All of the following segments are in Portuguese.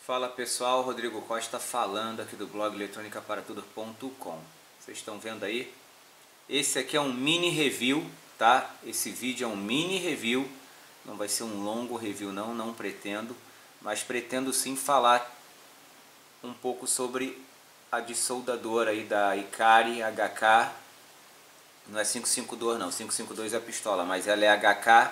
Fala pessoal, Rodrigo Costa falando aqui do blog eletronicaparatudo.com. Vocês estão vendo aí? Esse aqui é um mini review, tá? Esse vídeo é um mini review, não vai ser um longo review não pretendo, mas pretendo sim falar um pouco sobre a dissoldadora aí da Ikari HK. Não é 552 não, 552 é a pistola, mas ela é HK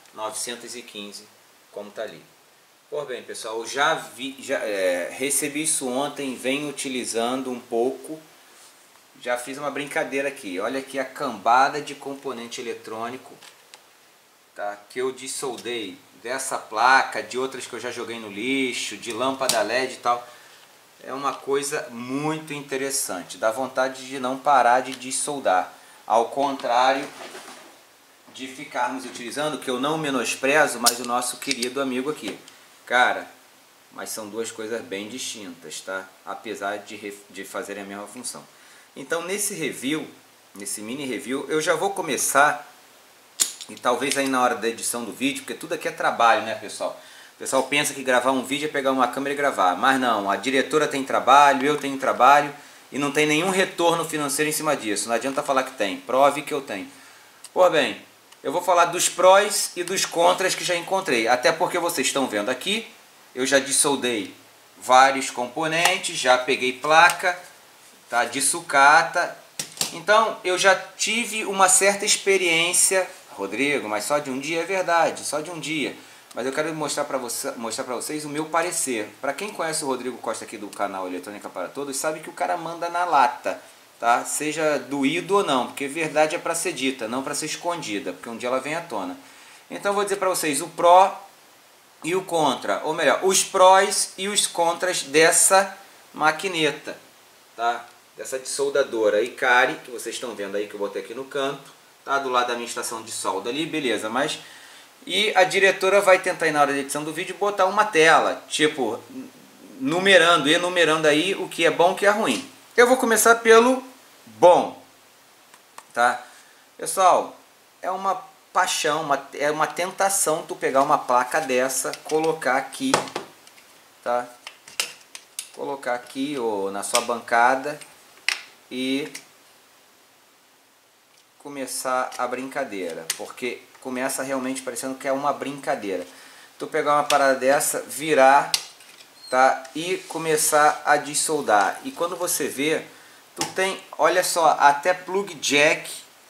915, como tá ali. Por bem pessoal, eu já recebi isso ontem, venho utilizando um pouco, já fiz uma brincadeira aqui. Olha aqui a cambada de componente eletrônico, tá, que eu dissoldei dessa placa, de outras que eu já joguei no lixo, de lâmpada LED e tal. É uma coisa muito interessante, dá vontade de não parar de dissoldar, ao contrário de ficarmos utilizando, que eu não menosprezo, mas o nosso querido amigo aqui. Cara, mas são duas coisas bem distintas, tá? Apesar de fazerem a mesma função. Então nesse review, nesse mini review, eu já vou começar, e talvez aí na hora da edição do vídeo, porque tudo aqui é trabalho, né pessoal? O pessoal pensa que gravar um vídeo é pegar uma câmera e gravar, mas não, a diretora tem trabalho, eu tenho trabalho, e não tem nenhum retorno financeiro em cima disso. Não adianta falar que tem, prove que eu tenho. Pô, bem, eu vou falar dos prós e dos contras que já encontrei. Até porque vocês estão vendo aqui, eu já dissoldei vários componentes, já peguei placa, tá, de sucata. Então eu já tive uma certa experiência, Rodrigo, mas só de um dia é verdade, só de um dia. Mas eu quero mostrar para vocês o meu parecer. Para quem conhece o Rodrigo Costa aqui do canal Eletrônica para Todos, sabe que o cara manda na lata. Tá? Seja doído ou não, porque verdade é para ser dita, não para ser escondida, porque um dia ela vem à tona. Então eu vou dizer para vocês o pró e o contra, ou melhor, os prós e os contras dessa maquineta, tá? Dessa dissoldadora Ikari, que vocês estão vendo aí, que eu botei aqui no canto, tá? Do lado da minha estação de solda ali, beleza, mas... E a diretora vai tentar aí na hora da edição do vídeo botar uma tela, tipo, enumerando aí o que é bom e o que é ruim. Eu vou começar pelo bom, tá? Pessoal, é uma paixão, é uma tentação tu pegar uma placa dessa, colocar aqui, tá? Colocar aqui ou na sua bancada e começar a brincadeira, porque começa realmente parecendo que é uma brincadeira. Tu pegar uma parada dessa, virar, tá? E começar a dissoldar. E quando você vê, tu tem, olha só, até plug jack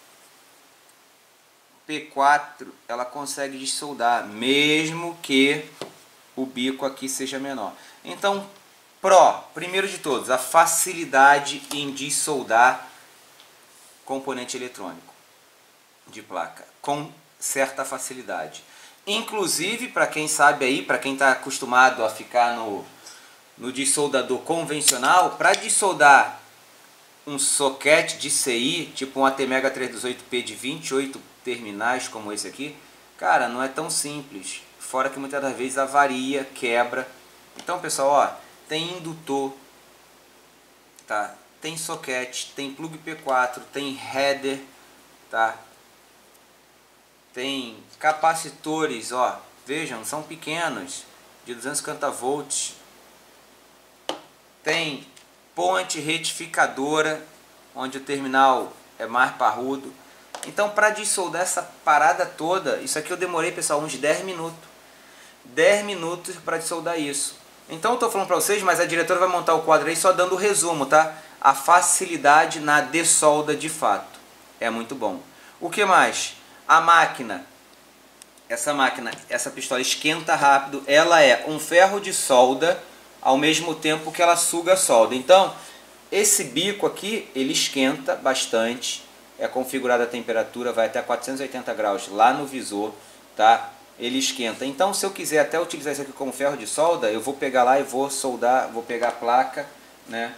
P4 ela consegue dissoldar, mesmo que o bico aqui seja menor. Então, primeiro de todos, a facilidade em dissoldar componente eletrônico de placa, com certa facilidade. Inclusive, para quem sabe aí, para quem está acostumado a ficar no dissoldador convencional, para dissoldar um soquete de CI, tipo um ATmega 328P de 28 terminais como esse aqui, cara, não é tão simples. Fora que muitas das vezes avaria, quebra. Então, pessoal, ó, tem indutor, tá? Tem soquete, tem plug P4, tem header, tá? Tem capacitores, ó, vejam, são pequenos, de 250 volts. Tem ponte retificadora, onde o terminal é mais parrudo. Então, para dissoldar essa parada toda, isso aqui eu demorei, pessoal, uns 10 minutos. 10 minutos para dissoldar isso. Então, eu estou falando para vocês, mas a diretora vai montar o quadro aí só dando o resumo, tá? A facilidade na dessolda de fato. É muito bom. O que mais? A máquina. Essa pistola esquenta rápido. Ela é um ferro de solda, ao mesmo tempo que ela suga a solda. Então, esse bico aqui, ele esquenta bastante. É configurada a temperatura, vai até 480 graus lá no visor, tá? Ele esquenta. Então, se eu quiser até utilizar isso aqui como ferro de solda, eu vou pegar lá e vou soldar, vou pegar a placa, né?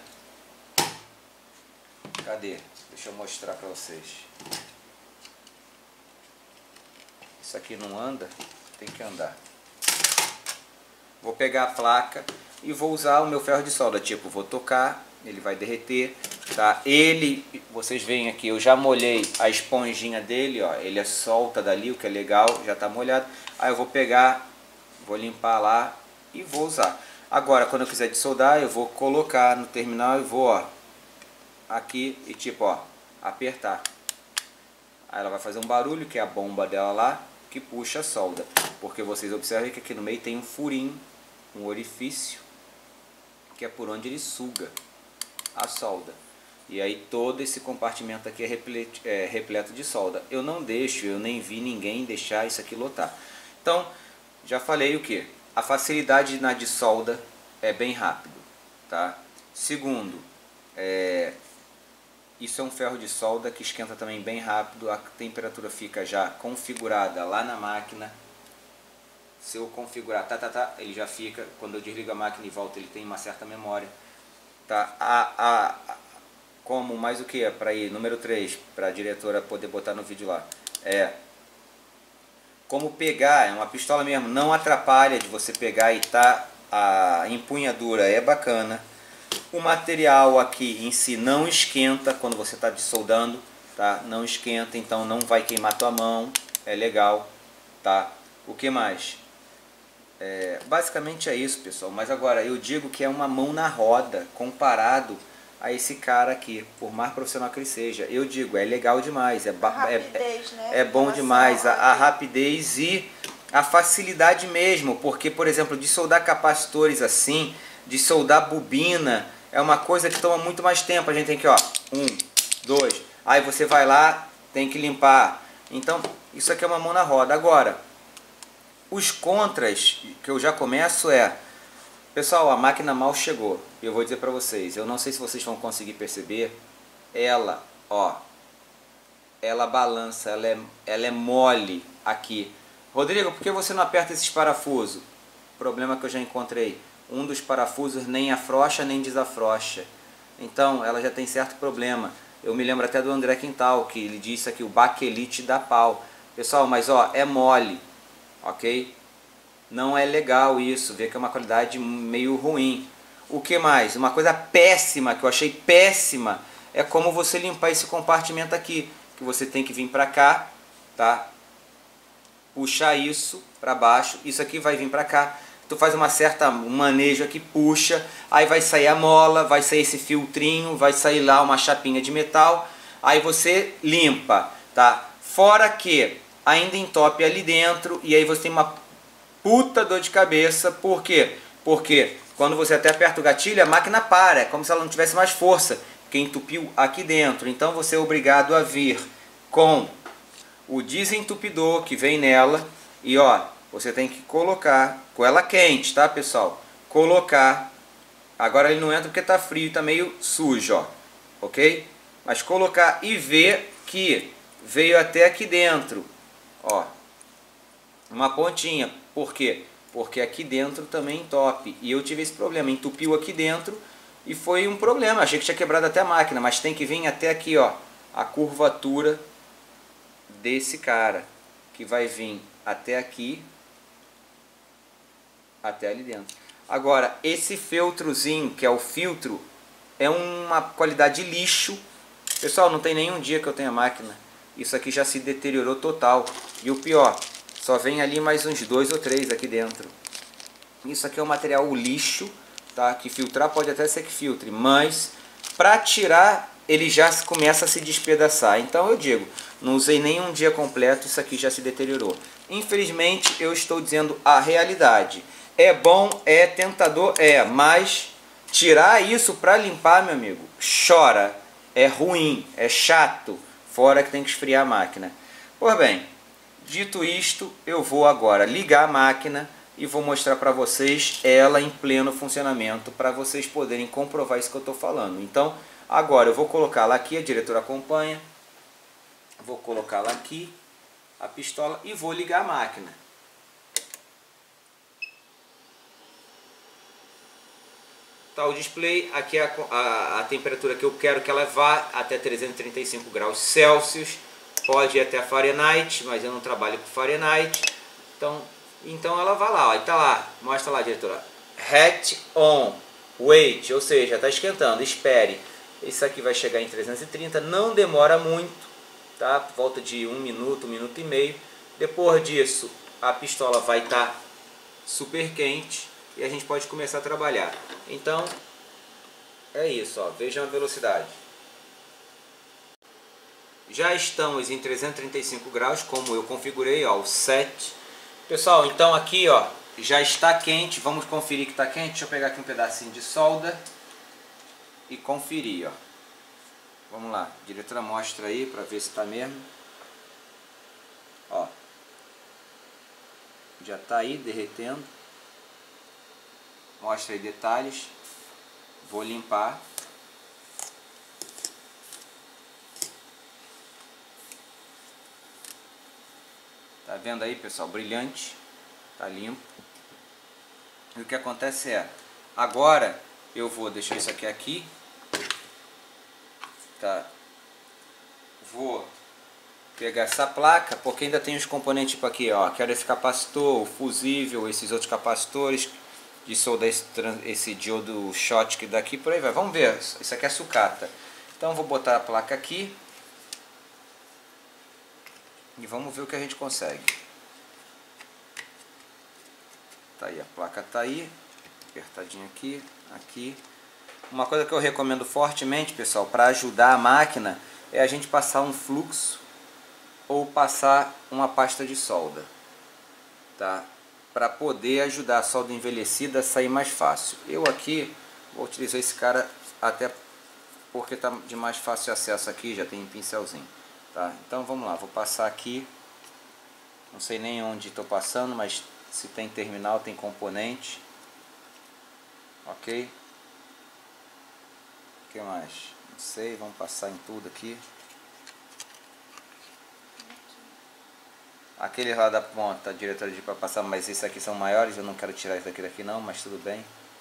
Cadê? Deixa eu mostrar para vocês. Isso aqui não anda, tem que andar. Vou pegar a placa e vou usar o meu ferro de solda, tipo, vou tocar, ele vai derreter, tá? Vocês veem aqui, eu já molhei a esponjinha dele, ó, ele é solta dali, o que é legal, já tá molhado. Aí eu vou pegar, vou limpar lá e vou usar. Agora, quando eu quiser desoldar, eu vou colocar no terminal e vou, ó, aqui e tipo, ó, apertar. Aí ela vai fazer um barulho, que é a bomba dela lá, que puxa a solda. Porque vocês observem que aqui no meio tem um furinho, um orifício, que é por onde ele suga a solda. E aí todo esse compartimento aqui é repleto de solda. Eu não deixo, eu nem vi ninguém deixar isso aqui lotar. Então, já falei o que? A facilidade na de solda é bem rápido, tá? Segundo, isso é um ferro de solda que esquenta também bem rápido. A temperatura fica já configurada lá na máquina. Se eu configurar, ele já fica. Quando eu desligo a máquina e volto, ele tem uma certa memória. Tá? Como mais o que? Para ir, número 3, para a diretora poder botar no vídeo lá. Como pegar, é uma pistola mesmo, não atrapalha de você pegar e tá, a empunhadura é bacana. O material aqui em si não esquenta quando você está desoldando, tá? Não esquenta, então não vai queimar tua mão, é legal, tá? O que mais? Basicamente é isso, pessoal, mas agora eu digo que é uma mão na roda comparado a esse cara aqui, por mais profissional que ele seja. Eu digo, é legal demais, rapidez, né? É bom demais, a rapidez e a facilidade mesmo, porque, por exemplo, de soldar capacitores assim, de soldar bobina, é uma coisa que toma muito mais tempo. A gente tem que, ó, 1, 2, aí você vai lá, tem que limpar. Então, isso aqui é uma mão na roda. Agora, os contras que eu já começo pessoal, a máquina mal chegou. Eu vou dizer para vocês, eu não sei se vocês vão conseguir perceber, ela, ó, ela balança, ela é mole aqui. Rodrigo, por que você não aperta esses parafusos? Problema que eu já encontrei. Um dos parafusos nem afrouxa nem desafrouxa. Então, ela já tem certo problema. Eu me lembro até do André Quintal, que ele disse aqui, o baquelite dá pau. Pessoal, mas ó, é mole, ok? Não é legal isso, vê que é uma qualidade meio ruim. O que mais? Uma coisa péssima, que eu achei péssima, é como você limpar esse compartimento aqui. Que você tem que vir para cá, tá? Puxar isso para baixo, isso aqui vai vir para cá. Tu faz um manejo aqui, puxa, aí vai sair a mola, vai sair esse filtrinho, vai sair lá uma chapinha de metal, aí você limpa, tá? Fora que ainda entope ali dentro, e aí você tem uma puta dor de cabeça. Por quê? Porque quando você até aperta o gatilho, a máquina para, é como se ela não tivesse mais força, porque entupiu aqui dentro. Então você é obrigado a vir com o desentupidor que vem nela, e ó, você tem que colocar com ela quente, tá, pessoal? Colocar, agora ele não entra porque tá frio, tá meio sujo, ó, ok? Mas colocar e ver que veio até aqui dentro, ó, uma pontinha. Por quê? Porque aqui dentro também entope. E eu tive esse problema, entupiu aqui dentro e foi um problema. Achei que tinha quebrado até a máquina, mas tem que vir até aqui, ó, a curvatura desse cara, que vai vir até aqui, até ali dentro. Agora, esse feltrozinho, que é o filtro, é uma qualidade de lixo. Pessoal, não tem nenhum dia que eu tenha máquina. Isso aqui já se deteriorou total. E o pior, só vem ali mais uns 2 ou 3 aqui dentro. Isso aqui é um material lixo, tá? Que filtrar pode até ser que filtre, mas para tirar ele já começa a se despedaçar. Então eu digo, não usei nem um dia completo, isso aqui já se deteriorou. Infelizmente eu estou dizendo a realidade. É bom, é tentador, mas tirar isso para limpar, meu amigo, chora. É ruim, é chato, fora que tem que esfriar a máquina. Pois bem, dito isto, eu vou agora ligar a máquina e vou mostrar para vocês ela em pleno funcionamento, para vocês poderem comprovar isso que eu estou falando. Então, agora eu vou colocar lá aqui, a diretora acompanha, vou colocar lá aqui a pistola e vou ligar a máquina. Tá o display, aqui é a temperatura que eu quero que ela vá, até 335 graus Celsius. Pode ir até Fahrenheit, mas eu não trabalho com Fahrenheit. Então ela vai lá, ó, e tá lá, mostra lá, diretora. Heat on, wait, ou seja, está esquentando, espere. Isso aqui vai chegar em 330, não demora muito, tá? Por volta de 1 minuto, 1 minuto e meio. Depois disso, a pistola vai estar super quente. e a gente pode começar a trabalhar. Então, é isso, ó. Vejam a velocidade. Já estamos em 335 graus, como eu configurei, ó, o 7. Pessoal, então aqui, ó, já está quente. Vamos conferir que está quente. Deixa eu pegar aqui um pedacinho de solda e conferir, ó. Vamos lá, a diretora mostra aí para ver se está mesmo. Ó, já está aí derretendo. Mostra aí detalhes. Vou limpar. Tá vendo aí, pessoal? Brilhante. Tá limpo. E o que acontece é, agora eu vou deixar isso aqui. Tá? Vou pegar essa placa, porque ainda tem os componentes tipo aqui, ó. Quero esse capacitor, o fusível, esses outros capacitores de soldar esse diodo Schottky daqui, por aí vai. Vamos ver, isso aqui é sucata. Então vou botar a placa aqui e vamos ver o que a gente consegue. Tá aí, a placa tá aí, apertadinha aqui, aqui. Uma coisa que eu recomendo fortemente, pessoal, para ajudar a máquina, é a gente passar um fluxo ou passar uma pasta de solda, tá? Para poder ajudar a solda envelhecida a sair mais fácil. Eu aqui vou utilizar esse cara até porque está de mais fácil acesso aqui, já tem um pincelzinho, tá? Então vamos lá, vou passar aqui, não sei nem onde estou passando, mas se tem terminal, tem componente, ok? O que mais? Não sei, vamos passar em tudo aqui. Aquele lá da ponta, a diretora disse para passar, mas esses aqui são maiores, eu não quero tirar isso daqui não, mas tudo bem.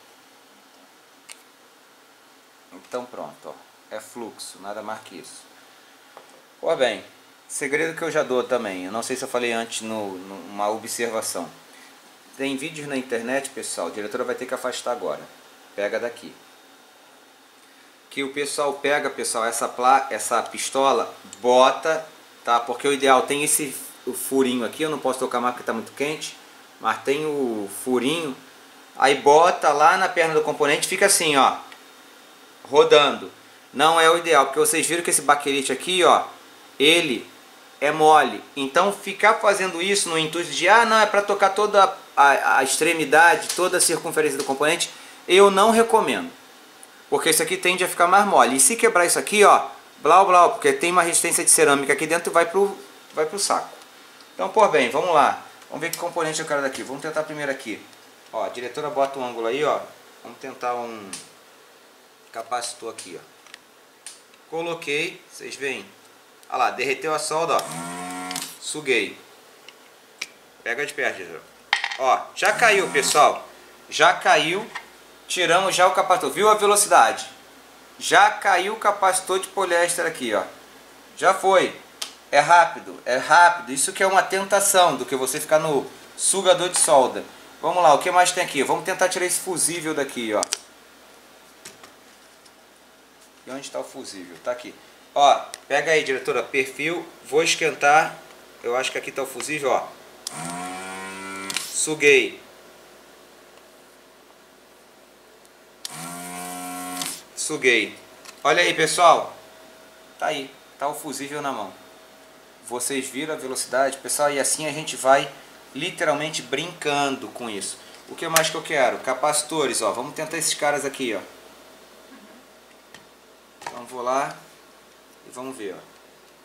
Então pronto, ó, é fluxo, nada mais que isso. Pô, bem, segredo que eu já dou também, eu não sei se eu falei antes numa observação. Tem vídeos na internet, pessoal, a diretora vai ter que afastar agora. Pega daqui. Que o pessoal pega, pessoal, essa pistola, bota, tá? Porque o ideal tem o furinho aqui, eu não posso tocar mais porque está muito quente, mas tem o furinho, aí bota lá na perna do componente, fica assim, ó, rodando. Não é o ideal, porque vocês viram que esse baquelite aqui, ó, ele é mole. Então ficar fazendo isso no intuito de, ah, não, é para tocar toda a extremidade, toda a circunferência do componente, eu não recomendo. Porque isso aqui tende a ficar mais mole. E se quebrar isso aqui, ó, blau blau, porque tem uma resistência de cerâmica aqui dentro, vai pro saco. Então, por bem, vamos lá. Vamos ver que componente eu quero daqui. Vamos tentar primeiro aqui. Ó, a diretora bota um ângulo aí, ó. Vamos tentar um capacitor aqui, ó. Coloquei, vocês veem. Olha lá, derreteu a solda, ó. Suguei. Pega de perto, diretora. Ó, já caiu, pessoal. Já caiu. Tiramos já o capacitor. Viu a velocidade? Já caiu o capacitor de poliéster aqui, ó. Já foi. É rápido, é rápido. Isso que é uma tentação do que você ficar no sugador de solda. Vamos lá, o que mais tem aqui? Vamos tentar tirar esse fusível daqui, ó. E onde está o fusível? Tá aqui. Ó, pega aí, diretora, perfil. Vou esquentar. Eu acho que aqui está o fusível, ó. Suguei. Suguei. Olha aí, pessoal. Tá aí, tá o fusível na mão. Vocês viram a velocidade, pessoal, e assim a gente vai literalmente brincando com isso. O que mais que eu quero? Capacitores, ó. Vamos tentar esses caras aqui, ó. Então vou lá e vamos ver, ó.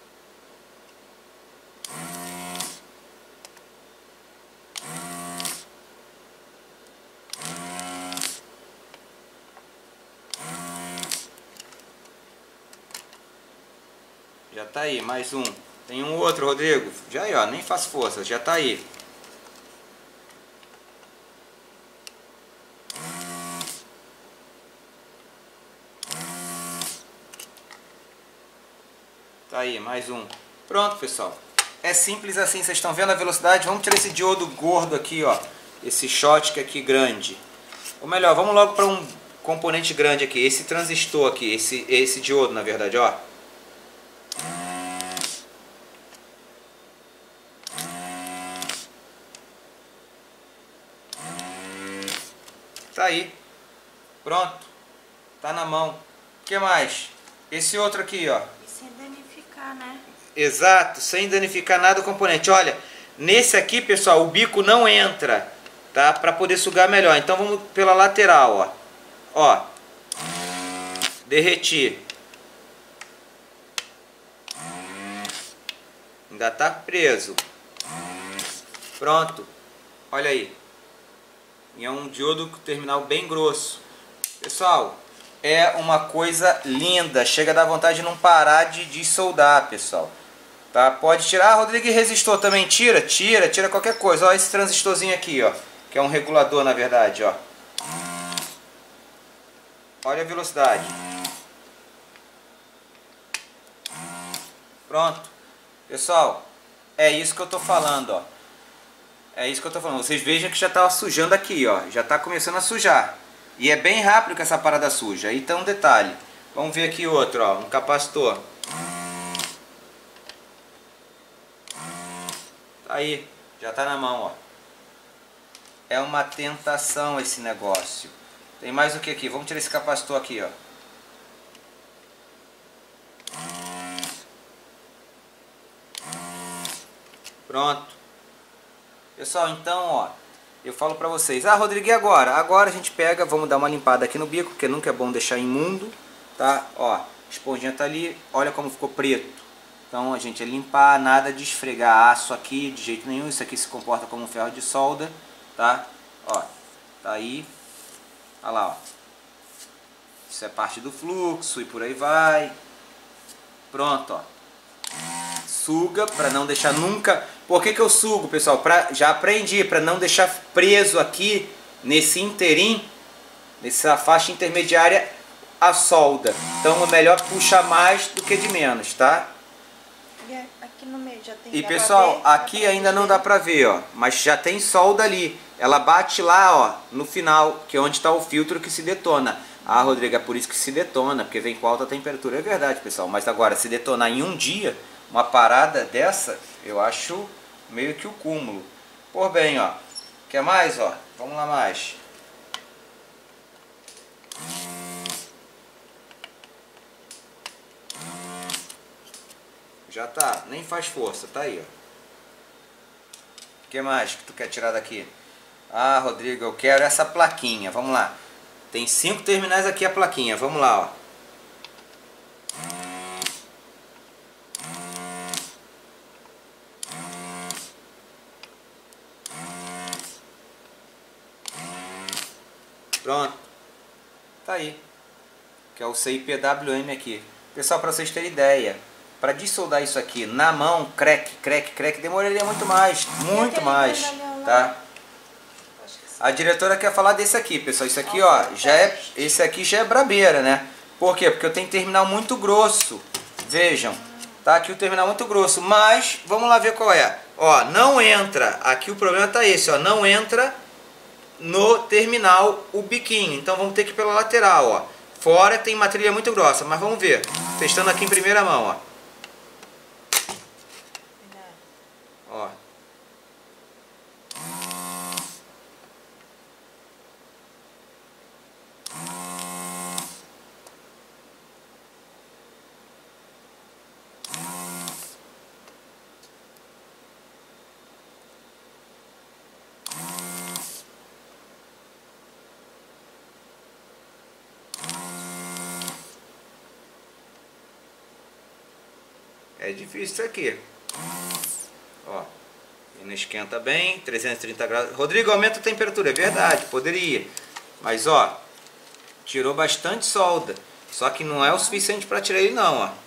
Já tá aí, mais um. Tem um outro, Rodrigo. Já aí, ó, nem faço força, já tá aí. Tá aí, mais um. Pronto, pessoal. É simples assim, vocês estão vendo a velocidade? Vamos tirar esse diodo gordo aqui, ó. Esse Schottky aqui grande. Ou melhor, vamos logo para um componente grande aqui. Esse transistor aqui, esse diodo, na verdade, ó. aí. Pronto. Tá na mão. O que mais? Esse outro aqui, ó. E sem danificar, né? Exato, sem danificar nada o componente. Olha, nesse aqui, pessoal, o bico não entra, tá? Para poder sugar melhor. Então vamos pela lateral, ó. Ó. Derreti. Ainda tá preso. Pronto. Olha aí. E é um diodo com terminal bem grosso. Pessoal, é uma coisa linda. Chega a dar vontade de não parar de soldar, pessoal. Tá? Pode tirar. Ah, Rodrigo, e resistor também tira? Tira qualquer coisa. Ó, esse transistorzinho aqui, ó. Que é um regulador, na verdade, ó. Olha a velocidade. Pronto. Pessoal, é isso que eu tô falando, ó. É isso que eu tô falando. Vocês vejam que já tá sujando aqui, ó. Já tá começando a sujar. E é bem rápido que essa parada suja. Aí tá um detalhe. Vamos ver aqui outro, ó. Um capacitor. Aí, já tá na mão, ó. É uma tentação esse negócio. Tem mais o que aqui? Vamos tirar esse capacitor aqui, ó. Pronto. Pessoal, então, ó, eu falo pra vocês. Ah, Rodrigo, e agora? Agora a gente pega, vamos dar uma limpada aqui no bico, porque nunca é bom deixar imundo, tá? Ó, a esponjinha tá ali, olha como ficou preto. Então a gente é limpar, nada de esfregar aço aqui, de jeito nenhum. Isso aqui se comporta como um ferro de solda, tá? Ó, tá aí. Olha lá, ó. Isso é parte do fluxo e por aí vai. Pronto, ó. Suga para não deixar nunca. Por que eu sugo, pessoal? Já aprendi, para não deixar preso aqui nesse interim, nessa faixa intermediária, a solda. Então é melhor puxar mais do que de menos, tá? E aqui no meio já tem. E pessoal, aqui ainda não dá para ver, ó, mas já tem solda ali. Ela bate lá, ó, no final, que é onde está o filtro que se detona. Ah, Rodrigo, é por isso que se detona, porque vem com alta temperatura. É verdade, pessoal, mas agora, se detonar em um dia, uma parada dessa, eu acho meio que o cúmulo. Por bem, ó, quer mais, ó? Vamos lá mais. Já tá, nem faz força, tá aí, ó. O que mais que tu quer tirar daqui? Ah, Rodrigo, eu quero essa plaquinha, vamos lá. Tem 5 terminais aqui a plaquinha, vamos lá, ó. Pronto. Tá aí. Que é o CIPWM aqui. Pessoal, para vocês terem ideia, para dessoldar isso aqui na mão, crack, demoraria muito mais, tá? A diretora quer falar desse aqui, pessoal. Isso aqui, ó, esse aqui já é brabeira, né? Por quê? Porque eu tenho terminal muito grosso. Vejam, tá aqui o terminal muito grosso, mas vamos lá ver qual é. Ó, não entra. Aqui o problema tá esse, ó, não entra no terminal o biquinho. Então vamos ter que ir pela lateral, ó. Fora tem uma trilha muito grossa, mas vamos ver. Testando aqui em primeira mão, ó. Ó. É difícil isso aqui. Ó. E não esquenta bem, 330 graus. Rodrigo, aumenta a temperatura. É verdade, poderia. Mas ó, tirou bastante solda. Só que não é o suficiente para tirar ele não, ó.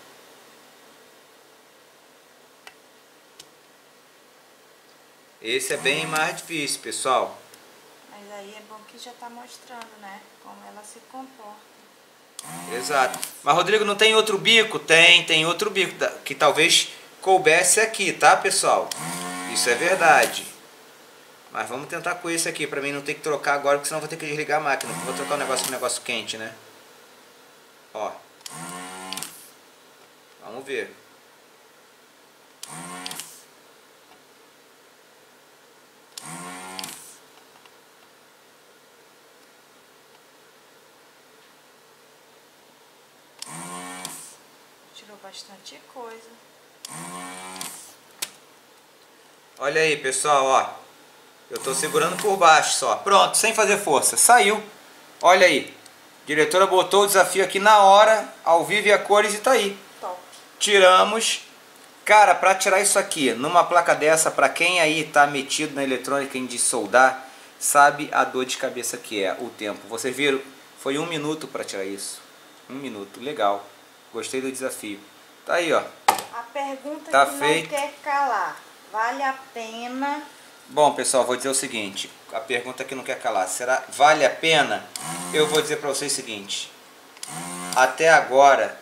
Esse é bem mais difícil, pessoal. Mas aí é bom que já tá mostrando, né? Como ela se comporta. Exato. Mas Rodrigo, não tem outro bico? Tem outro bico que talvez coubesse aqui, tá, pessoal? Isso é verdade. Mas vamos tentar com esse aqui, pra mim não ter que trocar agora, porque senão vou ter que desligar a máquina. Vou trocar um negócio quente, né? Ó. Vamos ver. bastante coisa. Olha aí, pessoal, ó. Eu tô segurando por baixo só. Pronto, sem fazer força. Saiu. Olha aí. A diretora botou o desafio aqui na hora, ao vivo e a cores, e tá aí. Top. Tiramos. Cara, para tirar isso aqui, numa placa dessa, para quem aí tá metido na eletrônica em de soldar, sabe a dor de cabeça que é, o tempo. Vocês viram? Foi 1 minuto para tirar isso. 1 minuto, legal. Gostei do desafio. Tá aí, ó. A pergunta tá que feito. Não quer calar. Vale a pena? Bom, pessoal, vou dizer o seguinte. A pergunta que não quer calar. Será vale a pena? Eu vou dizer para vocês o seguinte. Até agora,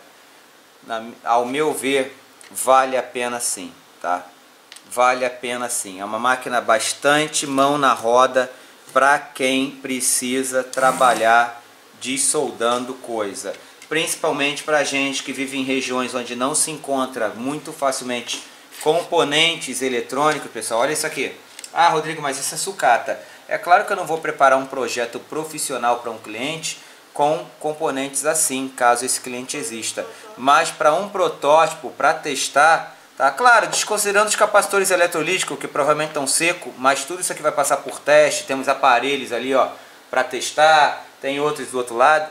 ao meu ver, vale a pena sim, tá? Vale a pena sim. É uma máquina bastante mão na roda para quem precisa trabalhar dessoldando coisa. Principalmente para gente que vive em regiões onde não se encontra muito facilmente componentes eletrônicos, pessoal. Olha isso aqui. Ah, Rodrigo, mas isso é sucata. É claro que eu não vou preparar um projeto profissional para um cliente com componentes assim, caso esse cliente exista. Mas para um protótipo, para testar, tá? Claro, desconsiderando os capacitores eletrolíticos, que provavelmente estão secos, mas tudo isso aqui vai passar por teste. Temos aparelhos ali, ó, para testar, tem outros do outro lado.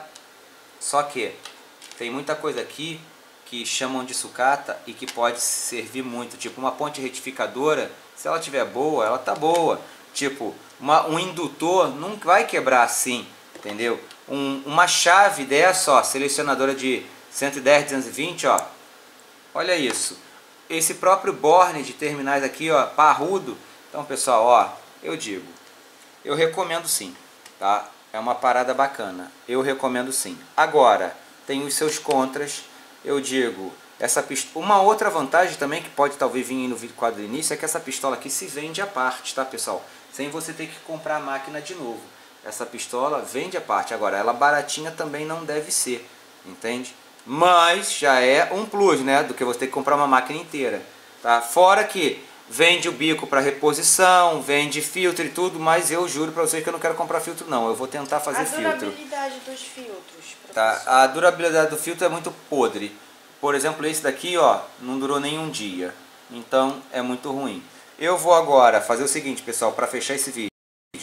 Só que tem muita coisa aqui que chamam de sucata e que pode servir muito. Tipo, uma ponte retificadora, se ela tiver boa, ela tá boa. Tipo, um indutor não vai quebrar assim, entendeu? Uma chave dessa, ó, selecionadora de 110, 220, ó. Olha isso. Esse próprio borne de terminais aqui, ó, parrudo. Então, pessoal, ó, eu digo, eu recomendo sim, tá? É uma parada bacana. Eu recomendo sim. Agora, tem os seus contras. Eu digo, essa pistola, uma outra vantagem também que pode talvez vir no vídeo quadro do início é que essa pistola aqui se vende à parte, tá, pessoal? Sem você ter que comprar a máquina de novo. Essa pistola vende à parte. Agora, ela baratinha também não deve ser, entende? Mas já é um plus, né, do que você ter que comprar uma máquina inteira, tá? Fora que vende o bico para reposição, vende filtro e tudo, mas eu juro para vocês que eu não quero comprar filtro não, eu vou tentar fazer filtro. A durabilidade dos filtros, tá? A durabilidade do filtro é muito podre. Por exemplo, esse daqui, ó, não durou nem um dia, então é muito ruim. Eu vou agora fazer o seguinte, pessoal, para fechar esse vídeo,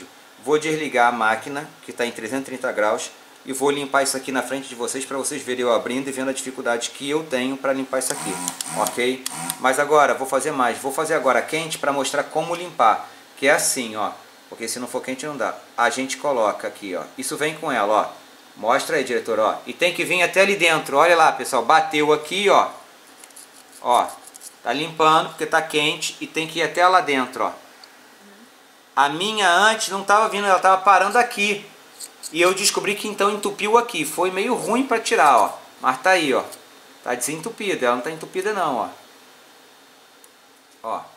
vou desligar a máquina, que está em 330 graus, e vou limpar isso aqui na frente de vocês, para vocês verem eu abrindo e vendo a dificuldade que eu tenho para limpar isso aqui, ok? Mas agora, vou fazer mais, vou fazer agora quente para mostrar como limpar, que é assim, ó, porque se não for quente não dá. A gente coloca aqui, ó, isso vem com ela, ó, mostra aí, diretor, ó, e tem que vir até ali dentro, olha lá, pessoal, bateu aqui, ó, tá limpando porque tá quente e tem que ir até lá dentro, ó. A minha antes não estava vindo, ela estava parando aqui. E eu descobri que então entupiu aqui. Foi meio ruim para tirar, ó. Mas tá aí, ó. Tá desentupida, ela não tá entupida não, ó. Ó.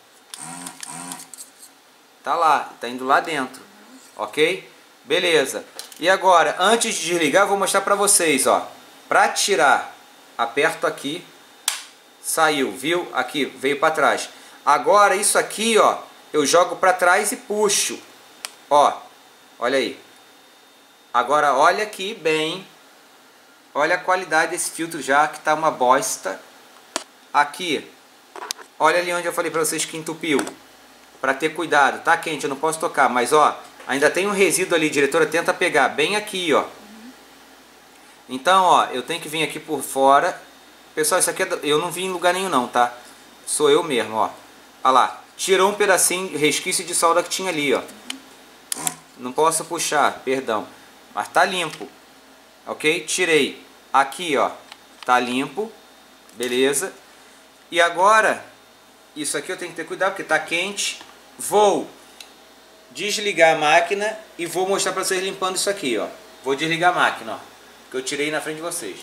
Tá lá, tá indo lá dentro. Ok? Beleza. E agora, antes de desligar, eu vou mostrar para vocês, ó. Para tirar, aperto aqui. Saiu, viu? Aqui, veio para trás. Agora isso aqui, ó, eu jogo para trás e puxo. Ó, olha aí. Agora olha aqui bem. Olha a qualidade desse filtro já, que tá uma bosta. Aqui. Olha ali onde eu falei para vocês que entupiu. Para ter cuidado, tá quente, eu não posso tocar, mas ó, ainda tem um resíduo ali, diretora, tenta pegar bem aqui, ó. Então, ó, eu tenho que vir aqui por fora. Pessoal, isso aqui eu não vi em lugar nenhum não, tá? Sou eu mesmo, ó. Olha lá, tirou um pedacinho, resquício de solda que tinha ali, ó. Não posso puxar, perdão. Mas tá limpo, ok? Tirei. Aqui, ó, tá limpo, beleza. E agora, isso aqui eu tenho que ter cuidado porque tá quente. Vou desligar a máquina e vou mostrar para vocês limpando isso aqui, ó. Vou desligar a máquina, ó, que eu tirei na frente de vocês.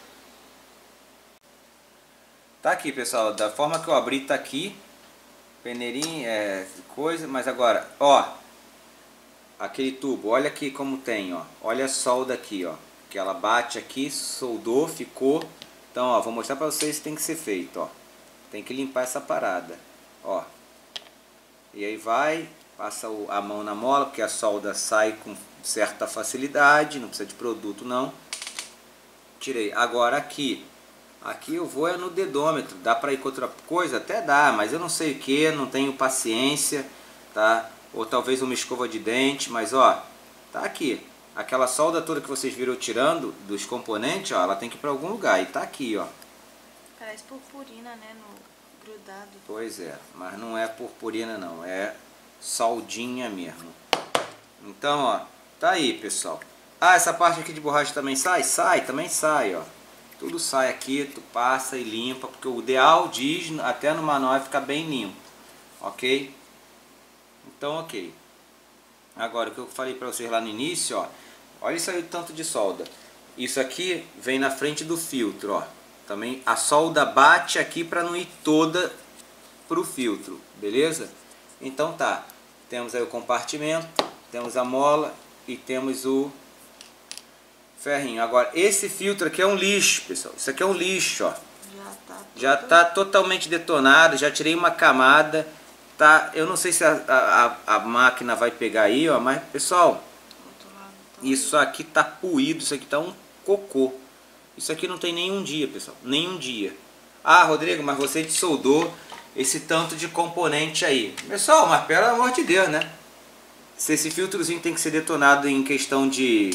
Tá aqui, pessoal, da forma que eu abri tá aqui. Peneirinho, coisa, mas agora, ó, aquele tubo, olha aqui como tem, ó. Olha a solda aqui, ó, que ela bate aqui, soldou, ficou. Então, ó, vou mostrar pra vocês que tem que ser feito, ó. Tem que limpar essa parada, ó. E aí vai, passa a mão na mola, porque a solda sai com certa facilidade, não precisa de produto não. Tirei. Agora aqui, Aqui eu vou é no dedômetro. Dá para ir com outra coisa? Até dá, mas eu não sei o que, não tenho paciência, tá? Ou talvez uma escova de dente, mas ó, tá aqui. Aquela solda toda que vocês viram eu tirando dos componentes, ó, ela tem que ir para algum lugar. E tá aqui, ó. Parece purpurina, né? No grudado. Pois é, mas não é purpurina não, é soldinha mesmo. Então, ó, tá aí, pessoal. Ah, essa parte aqui de borracha também sai? Sai, também sai, ó. Tudo sai aqui, tu passa e limpa, porque o ideal diz, até no manual, é ficar bem limpo. Ok? Então, ok. Agora, o que eu falei pra vocês lá no início, ó. Olha isso aí o tanto de solda. Isso aqui vem na frente do filtro, ó. Também a solda bate aqui para não ir toda pro filtro, beleza? Então tá. Temos aí o compartimento, temos a mola e temos o ferrinho. Agora, esse filtro aqui é um lixo, pessoal. Isso aqui é um lixo, ó. Já tá totalmente detonado, já tirei uma camada, tá? Eu não sei se a máquina vai pegar aí, ó, mas, pessoal, isso aqui tá puído, isso aqui tá um cocô. Isso aqui não tem nenhum dia, pessoal, nenhum dia. Ah, Rodrigo, mas você soldou esse tanto de componente aí. Pessoal, mas pelo amor de Deus, né? Se esse filtrozinho tem que ser detonado em questão de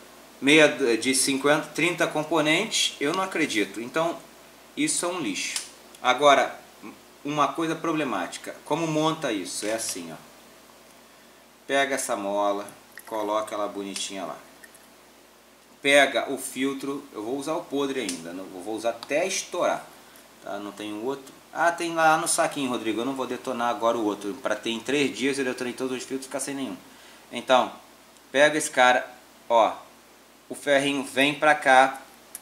50, 30 componentes, eu não acredito. Então, isso é um lixo. Agora, uma coisa problemática. Como monta isso? É assim, ó. Pega essa mola, coloca ela bonitinha lá. Pega o filtro, eu vou usar o podre ainda, não vou usar até estourar, tá? Não tem outro. Ah, tem lá no saquinho, Rodrigo, eu não vou detonar agora o outro. Para ter em 3 dias eu detonei todos os filtros e ficar sem nenhum. Então, pega esse cara, ó, o ferrinho vem pra cá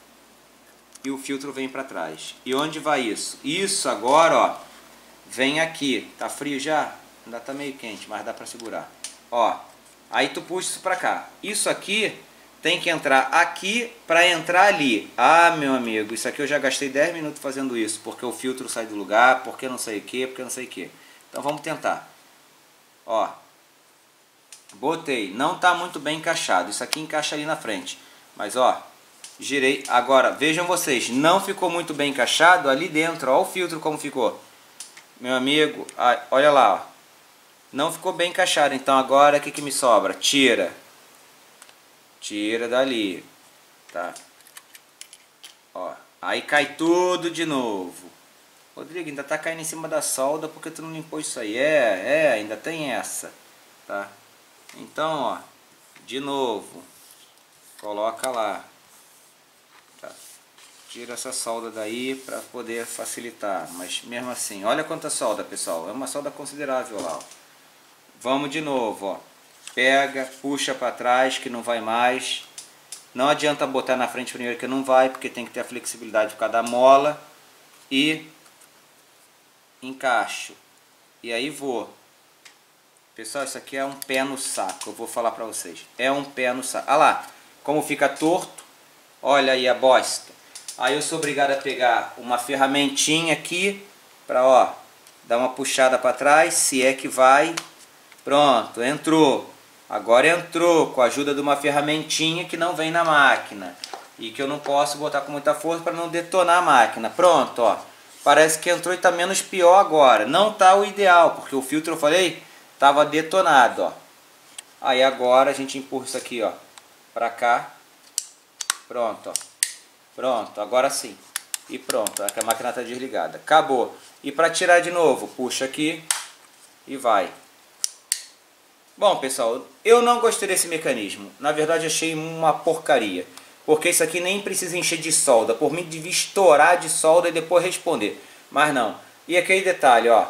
e o filtro vem pra trás. E onde vai isso? Isso agora, ó, vem aqui. Tá frio já? Ainda tá meio quente, mas dá pra segurar. Ó, aí tu puxa isso pra cá. Isso aqui tem que entrar aqui para entrar ali. Ah, meu amigo, isso aqui eu já gastei 10 minutos fazendo isso, porque o filtro sai do lugar, porque não sei o que, porque não sei o que. Então vamos tentar. Ó, botei, não tá muito bem encaixado. Isso aqui encaixa ali na frente. Mas ó, girei. Agora, vejam vocês, não ficou muito bem encaixado ali dentro. Ó o filtro como ficou. Meu amigo, olha lá, ó. Não ficou bem encaixado. Então agora o que me sobra? Tira. Tira dali, tá? Ó, aí cai tudo de novo. Rodrigo, ainda tá caindo em cima da solda porque tu não limpou isso aí. Ainda tem essa, tá? Então, ó, de novo, coloca lá, tá? Tira essa solda daí para poder facilitar, mas mesmo assim, olha quanta solda, pessoal, é uma solda considerável lá, ó. Vamos de novo, ó. Pega, puxa para trás que não vai mais. Não adianta botar na frente primeiro que não vai, porque tem que ter a flexibilidade por causa da mola. E encaixo. E aí vou. Pessoal, isso aqui é um pé no saco, eu vou falar para vocês. É um pé no saco. Olha lá, como fica torto. Olha aí a bosta. Aí eu sou obrigado a pegar uma ferramentinha aqui para, ó, dar uma puxada para trás, se é que vai. Pronto, entrou. Agora entrou com a ajuda de uma ferramentinha que não vem na máquina e que eu não posso botar com muita força para não detonar a máquina. Pronto, ó. Parece que entrou e está menos pior agora. Não está o ideal, porque o filtro, eu falei, estava detonado, ó. Aí agora a gente empurra isso aqui, ó, para cá. Pronto, ó. Pronto, agora sim. E pronto, a máquina está desligada. Acabou. E para tirar de novo, puxa aqui e vai. Bom, pessoal, eu não gostei desse mecanismo. Na verdade, achei uma porcaria. Porque isso aqui nem precisa encher de solda. Por mim, devia estourar de solda e depois responder. Mas não. E aquele detalhe, ó.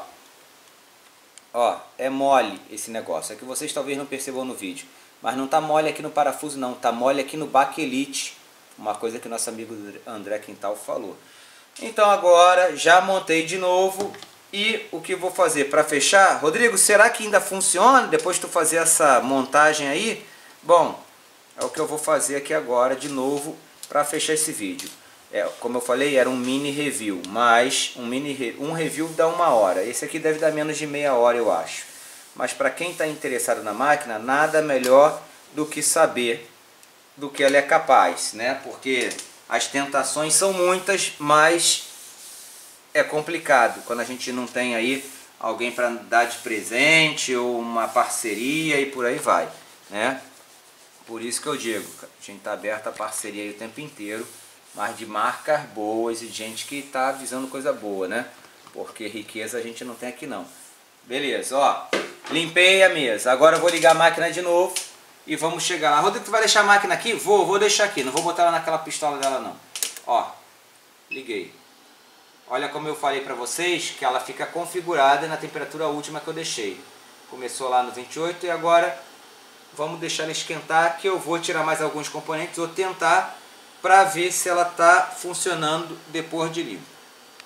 Ó, é mole esse negócio. É que vocês talvez não percebam no vídeo. Mas não tá mole aqui no parafuso, não. Tá mole aqui no baquelite. Uma coisa que nosso amigo André Quintal falou. Então agora, já montei de novo. E o que eu vou fazer para fechar? Rodrigo, será que ainda funciona depois de tu fazer essa montagem aí? Bom, é o que eu vou fazer aqui agora de novo para fechar esse vídeo. Como eu falei, era um mini review, mas um review dá 1 hora. Esse aqui deve dar menos de meia hora, eu acho. Mas para quem está interessado na máquina, nada melhor do que saber do que ela é capaz, né? Porque As tentações são muitas, mas é complicado quando a gente não tem aí alguém para dar de presente ou uma parceria e por aí vai, né? Por isso que eu digo, a gente está aberto a parceria aí o tempo inteiro, mas de marcas boas e gente que está avisando coisa boa, né? Porque riqueza a gente não tem aqui não. Beleza, ó, limpei a mesa. Agora eu vou ligar a máquina de novo e vamos chegar lá. Rodrigo, tu vai deixar a máquina aqui? Vou deixar aqui, não vou botar ela naquela pistola dela não. Ó, liguei. Olha como eu falei para vocês que ela fica configurada na temperatura última que eu deixei. Começou lá no 28 e agora vamos deixar ela esquentar, que eu vou tirar mais alguns componentes ou tentar para ver se ela está funcionando depois de limpo.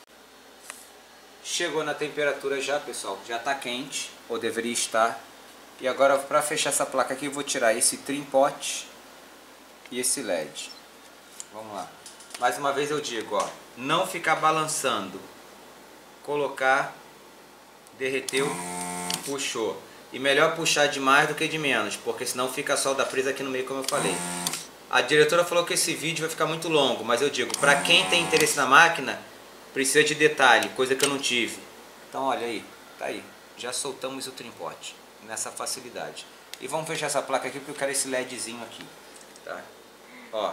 Chegou na temperatura já, pessoal, já está quente, ou deveria estar. E agora para fechar essa placa aqui eu vou tirar esse trim pot e esse LED. Vamos lá. Mais uma vez eu digo, ó, não ficar balançando. Colocar, derreteu, puxou. E melhor puxar de mais do que de menos, porque senão fica a solda presa aqui no meio, como eu falei. A diretora falou que esse vídeo vai ficar muito longo, mas eu digo, para quem tem interesse na máquina, precisa de detalhe, coisa que eu não tive. Então olha aí, tá aí. Já soltamos o trimpote nessa facilidade. E vamos fechar essa placa aqui porque eu quero esse LEDzinho aqui, tá? Ó.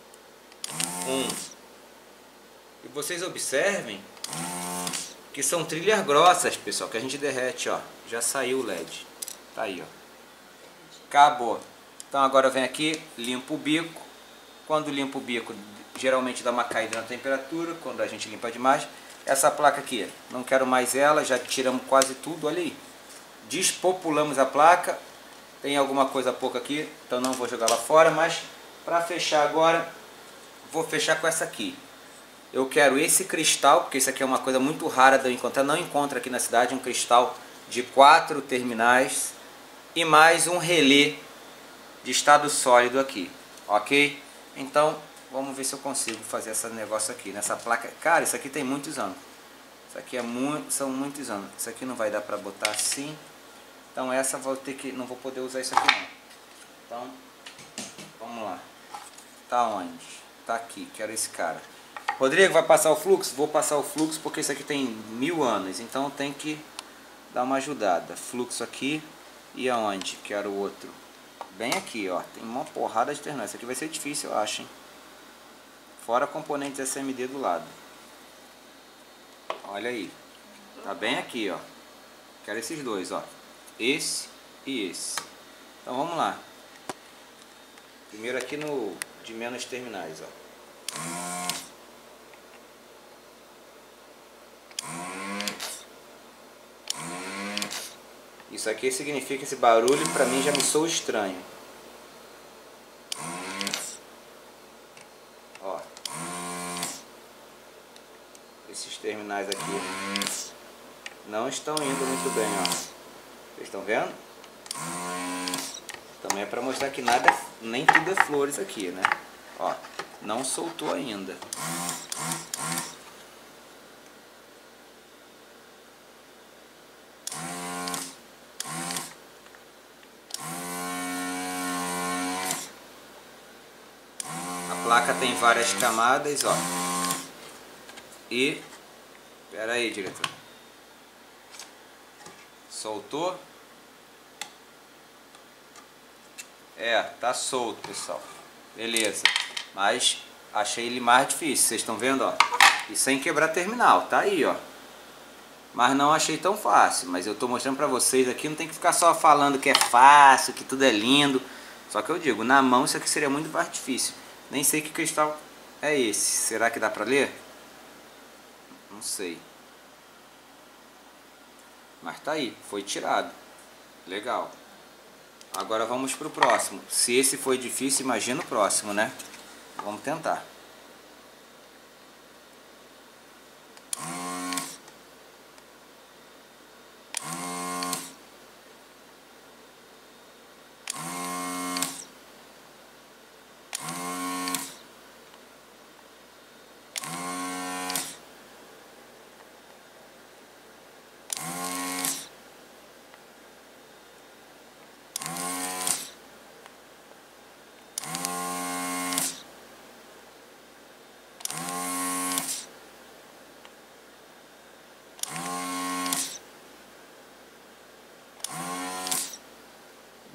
E vocês observem que são trilhas grossas, pessoal, que a gente derrete, ó. Já saiu o LED. Tá aí, ó. Acabou. Então agora eu venho aqui, limpo o bico. Quando limpo o bico, geralmente dá uma caída na temperatura, quando a gente limpa demais. Essa placa aqui, não quero mais ela, já tiramos quase tudo, olha aí. Despopulamos a placa. Tem alguma coisa pouca aqui, então não vou jogar lá fora, mas para fechar agora, vou fechar com essa aqui. Eu quero esse cristal, porque isso aqui é uma coisa muito rara de eu encontrar. Não encontro aqui na cidade um cristal de 4 terminais e mais um relé de estado sólido aqui, ok? Então vamos ver se eu consigo fazer esse negócio aqui nessa placa. Cara, isso aqui tem muitos anos. Isso aqui são muitos anos. Isso aqui não vai dar para botar assim. Então essa vou ter que, não vou poder usar isso aqui não. Então vamos lá. Tá onde? Tá aqui, quero esse cara. Rodrigo, vai passar o fluxo? Vou passar o fluxo porque isso aqui tem 1000 anos, então tem que dar uma ajudada. Fluxo aqui e aonde? Quero o outro. Bem aqui, ó. Tem uma porrada de terminais. Isso aqui vai ser difícil, eu acho, hein? Fora componentes SMD do lado. Olha aí. Tá bem aqui, ó. Quero esses dois, ó. Esse e esse. Então vamos lá. Primeiro aqui no de menos terminais, ó. Isso aqui significa esse barulho, pra mim já me soa estranho. Ó. Esses terminais aqui não estão indo muito bem, ó. Vocês estão vendo? Também é pra mostrar que nada, nem tudo é flores aqui, né? Ó, não soltou ainda. A placa tem várias camadas, ó. E... Pera aí, diretor. Soltou? É, tá solto, pessoal. Beleza. Mas achei ele mais difícil. Vocês estão vendo, ó? E sem quebrar terminal. Tá aí, ó. Mas não achei tão fácil. Mas eu tô mostrando pra vocês aqui. Não tem que ficar só falando que é fácil, que tudo é lindo. Só que eu digo, na mão isso aqui seria muito mais difícil. Nem sei que cristal é esse. Será que dá pra ler? Não sei. Mas tá aí. Foi tirado. Legal. Agora vamos pro próximo. Se esse foi difícil, imagina o próximo, né? Vamos tentar.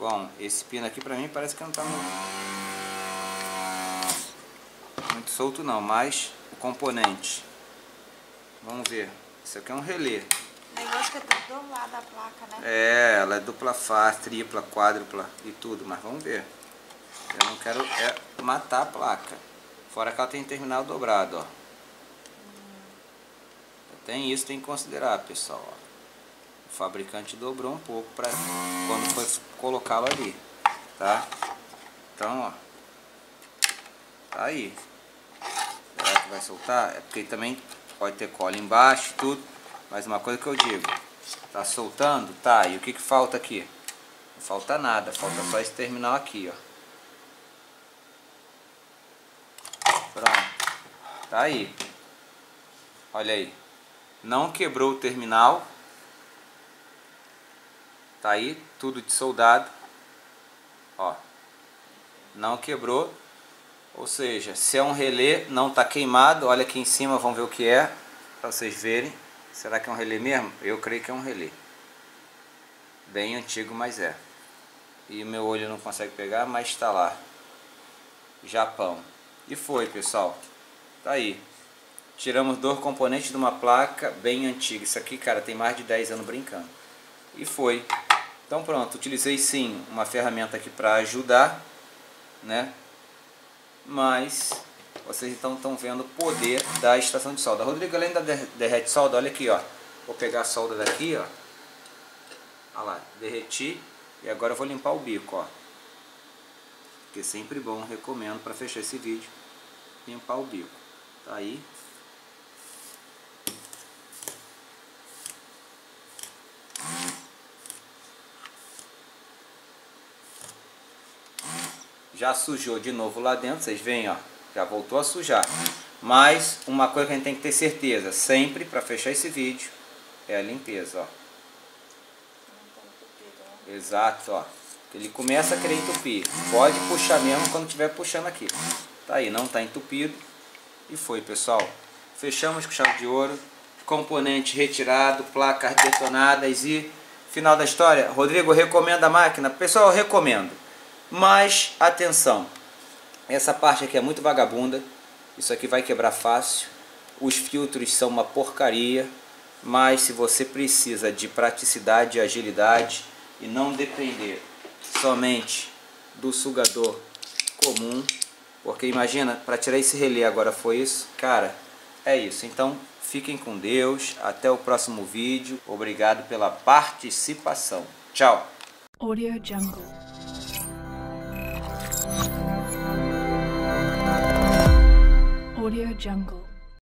Bom, esse pino aqui pra mim parece que não tá muito solto não, mas o componente, vamos ver, isso aqui é um relé. O negócio que tá do lado da placa, né? É, ela é dupla face, tripla, quádrupla e tudo, mas vamos ver. Eu não quero matar a placa. Fora que ela tem terminal dobrado, ó. Tem isso, tem que considerar, pessoal, ó. O fabricante dobrou um pouco para quando for colocá-lo ali, tá? Então, ó, tá aí. Será que vai soltar? É porque também pode ter cola embaixo e tudo. Mas uma coisa que eu digo, tá soltando? Tá, e o que que falta aqui? Não falta nada, falta só esse terminal aqui, ó. Pronto, tá aí. Olha aí, não quebrou o terminal. Tá aí, tudo de soldado, ó, não quebrou, ou seja, se é um relé, não tá queimado. Olha aqui em cima, vamos ver o que é, para vocês verem. Será que é um relé mesmo? Eu creio que é um relé, bem antigo, mas é. E meu olho não consegue pegar, mas está lá, Japão. E foi, pessoal, tá aí. Tiramos 2 componentes de uma placa bem antiga. Isso aqui, cara, tem mais de 10 anos brincando. E foi. Então pronto, utilizei sim uma ferramenta aqui para ajudar, né? Mas vocês então estão vendo o poder da estação de solda. Rodrigo, além da derrete solda, olha aqui, ó. Vou pegar a solda daqui, ó. Olha lá, derreti. E agora eu vou limpar o bico, ó. Porque é sempre bom, recomendo para fechar esse vídeo, limpar o bico. Tá aí. Já sujou de novo lá dentro, vocês veem, ó, já voltou a sujar. Mas uma coisa que a gente tem que ter certeza, sempre para fechar esse vídeo, é a limpeza, ó. Exato, ó. Ele começa a querer entupir. Pode puxar mesmo quando estiver puxando aqui. Tá aí, não tá entupido. E foi, pessoal. Fechamos com chave de ouro. Componente retirado, placas detonadas e final da história. Rodrigo recomenda a máquina? Pessoal, eu recomendo. Mas, atenção, essa parte aqui é muito vagabunda, isso aqui vai quebrar fácil, os filtros são uma porcaria, mas se você precisa de praticidade e agilidade e não depender somente do sugador comum, porque imagina, para tirar esse relé agora foi isso, cara, é isso. Então, fiquem com Deus, até o próximo vídeo, obrigado pela participação, tchau! Audio Jungle. Audio Jungle.